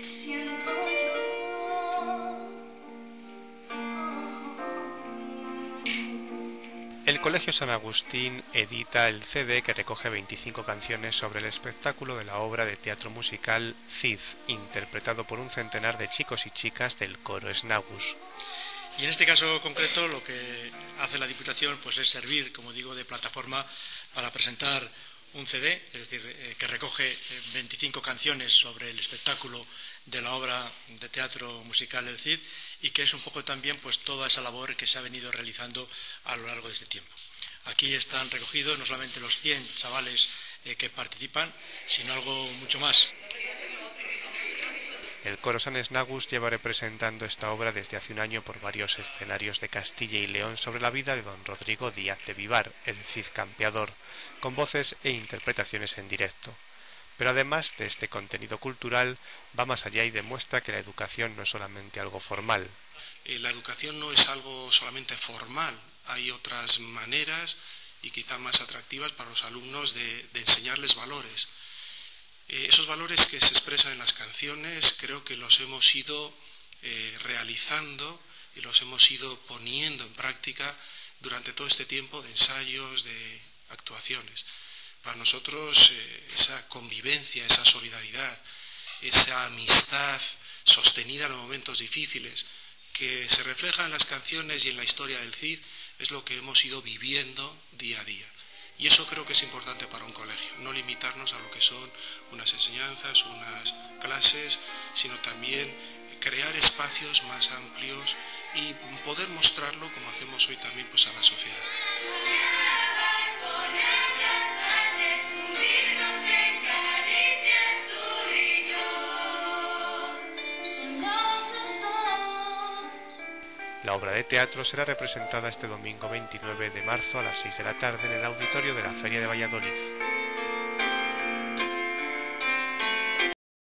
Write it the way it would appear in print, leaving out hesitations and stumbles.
siento yo. El Colegio San Agustín edita el CD que recoge 25 canciones sobre el espectáculo de la obra de teatro musical Cid, interpretado por un centenar de chicos y chicas del coro Snagus. Y en este caso concreto lo que hace la Diputación pues es servir, como digo, de plataforma para presentar un CD, es decir, que recoge 25 canciones sobre el espectáculo de la obra de teatro musical El Cid, y que es un poco también pues toda esa labor que se ha venido realizando a lo largo de este tiempo. Aquí están recogidos no solamente los 100 chavales que participan, sino algo mucho más. El coro San Snagus lleva representando esta obra desde hace un año por varios escenarios de Castilla y León sobre la vida de don Rodrigo Díaz de Vivar, el Cid campeador, con voces e interpretaciones en directo. Pero además de este contenido cultural, va más allá y demuestra que la educación no es solamente algo formal. La educación no es algo solamente formal, hay otras maneras y quizá más atractivas para los alumnos de enseñarles valores. Esos valores que se expresan en las canciones creo que los hemos ido realizando y los hemos ido poniendo en práctica durante todo este tiempo de ensayos, de actuaciones. Para nosotros esa convivencia, esa solidaridad, esa amistad sostenida en los momentos difíciles que se refleja en las canciones y en la historia del Cid es lo que hemos ido viviendo día a día. Y eso creo que es importante para un colegio, no limitarnos a lo que son unas enseñanzas, unas clases, sino también crear espacios más amplios y poder mostrarlo, como hacemos hoy también, pues a la sociedad. La obra de teatro será representada este domingo 29 de marzo a las 6 de la tarde en el auditorio de la Feria de Valladolid.